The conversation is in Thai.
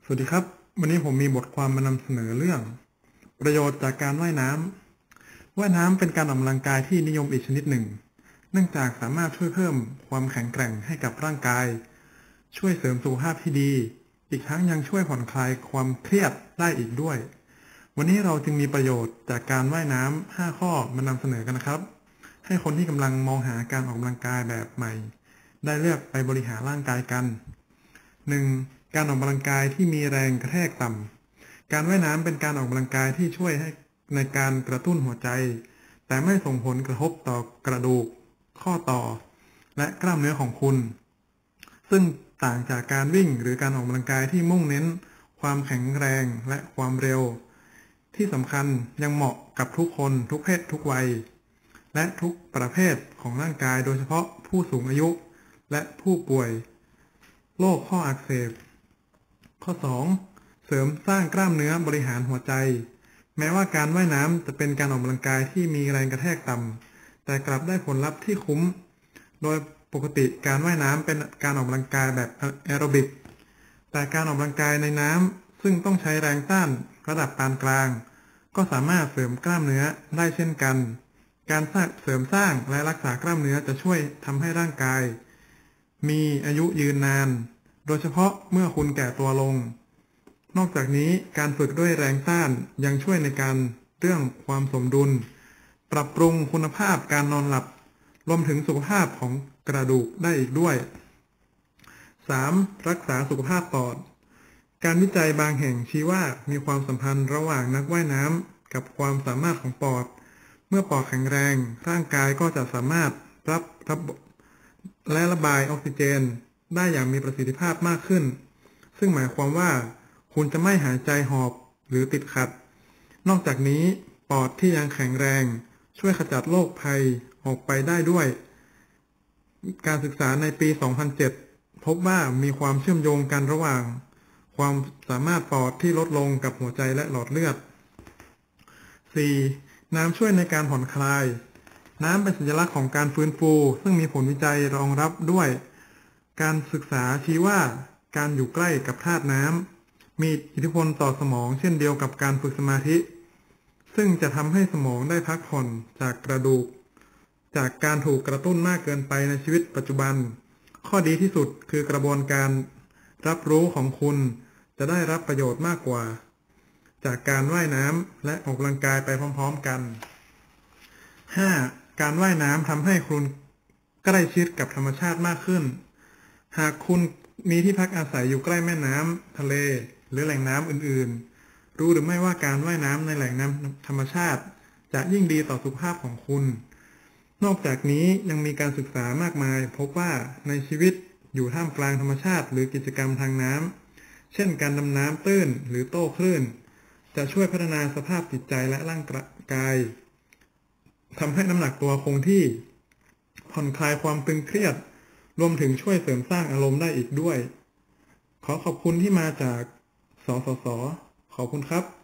สวัสดีครับวันนี้ผมมีบทความมานำเสนอเรื่องประโยชน์จากการว่ายน้ำว่ายน้ำเป็นการออกกำลังกายที่นิยมอีกชนิดหนึ่งเนื่องจากสามารถช่วยเพิ่มความแข็งแกร่งให้กับร่างกายช่วยเสริมสุขภาพที่ดีอีกทั้งยังช่วยผ่อนคลายความเครียดได้อีกด้วยวันนี้เราจึงมีประโยชน์จากการว่ายน้ำ5ข้อมานำเสนอกันนะครับให้คนที่กำลังมองหาการออกกำลังกายแบบใหม่ได้เลือกไปบริหารร่างกายกัน 1. การออกกำลังกายที่มีแรงกระแทกต่ำการว่ายน้ำเป็นการออกกำลังกายที่ช่วยให้ในการกระตุ้นหัวใจแต่ไม่ส่งผลกระทบต่อกระดูกข้อต่อและกล้ามเนื้อของคุณซึ่งต่างจากการวิ่งหรือการออกกำลังกายที่มุ่งเน้นความแข็งแรงและความเร็วที่สำคัญยังเหมาะกับทุกคนทุกเพศทุกวัยและทุกประเภทของร่างกายโดยเฉพาะผู้สูงอายุและผู้ป่วยโรคข้ออักเสบข้อ 2. เสริมสร้างกล้ามเนื้อบริหารหัวใจแม้ว่าการว่ายน้ำจะเป็นการออกกำลังกายที่มีแรงกระแทกต่ำแต่กลับได้ผลลัพธ์ที่คุ้มโดยปกติการว่ายน้ำเป็นการออกกำลังกายแบบแอโรบิกแต่การออกกำลังกายในน้ำซึ่งต้องใช้แรงต้านระดับปานกลางก็สามารถเสริมกล้ามเนื้อได้เช่นกันการเสริมสร้างและรักษากล้ามเนื้อจะช่วยทำให้ร่างกายมีอายุยืนนานโดยเฉพาะเมื่อคุณแก่ตัวลงนอกจากนี้การฝึกด้วยแรงต้านยังช่วยในการเรื่องความสมดุลปรับปรุงคุณภาพการนอนหลับรวมถึงสุขภาพของกระดูกได้อีกด้วย 3. รักษาสุขภาพปอดการวิจัยบางแห่งชี้ว่ามีความสัมพันธ์ระหว่างนักว่ายน้ำกับความสามารถของปอดเมื่อปอดแข็งแรงร่างกายก็จะสามารถรับและระบายออกซิเจนได้อย่างมีประสิทธิภาพมากขึ้นซึ่งหมายความว่าคุณจะไม่หายใจหอบหรือติดขัดนอกจากนี้ปอดที่ยังแข็งแรงช่วยขจัดโรคภัยออกไปได้ด้วยการศึกษาในปี 2007 พบว่ามีความเชื่อมโยงกันระหว่างความสามารถปอดที่ลดลงกับหัวใจและหลอดเลือด 4. น้ำช่วยในการผ่อนคลายน้ำเป็นสัญลักษณ์ของการฟื้นฟูซึ่งมีผลวิจัยรองรับด้วยการศึกษาชี้ว่าการอยู่ใกล้กับธาตุน้ำมีอิทธิพลต่อสมองเช่นเดียวกับการฝึกสมาธิซึ่งจะทำให้สมองได้พักผ่อนจากกระดูกจากการถูกกระตุ้นมากเกินไปในชีวิตปัจจุบันข้อดีที่สุดคือกระบวนการรับรู้ของคุณจะได้รับประโยชน์มากกว่าจากการว่ายน้ำและออกกำลังกายไปพร้อมๆกัน 5. การว่ายน้ำทำให้คุณใกล้ชิดกับธรรมชาติมากขึ้นหากคุณมีที่พักอาศัยอยู่ใกล้แม่น้ำทะเลหรือแหล่งน้ำอื่นๆรู้หรือไม่ว่าการว่ายน้ำในแหล่งน้ำธรรมชาติจะยิ่งดีต่อสุขภาพของคุณนอกจากนี้ยังมีการศึกษามากมายพบว่าในชีวิตอยู่ท่ามกลางธรรมชาติหรือกิจกรรมทางน้ำเช่นการดำน้ำตื้นหรือโต้คลื่นจะช่วยพัฒนาสภาพจิตใจและร่างกายทำให้น้ำหนักตัวคงที่ผ่อนคลายความตึงเครียดรวมถึงช่วยเสริมสร้างอารมณ์ได้อีกด้วยขอขอบคุณที่มาจากสสส.ขอบคุณครับ